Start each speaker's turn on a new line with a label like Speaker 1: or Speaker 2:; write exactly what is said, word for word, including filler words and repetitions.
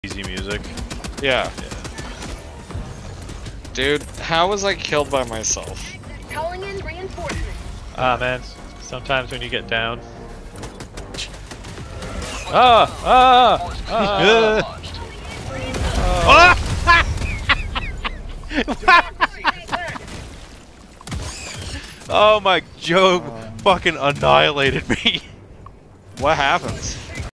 Speaker 1: easy music.
Speaker 2: Yeah.
Speaker 1: Yeah.
Speaker 2: Dude, how was I killed by myself?
Speaker 3: Calling in reinforcements.
Speaker 1: Ah, man. Sometimes when you get down. Ah! Ah! Ah! Oh, my Joe fucking annihilated me.
Speaker 2: What happens?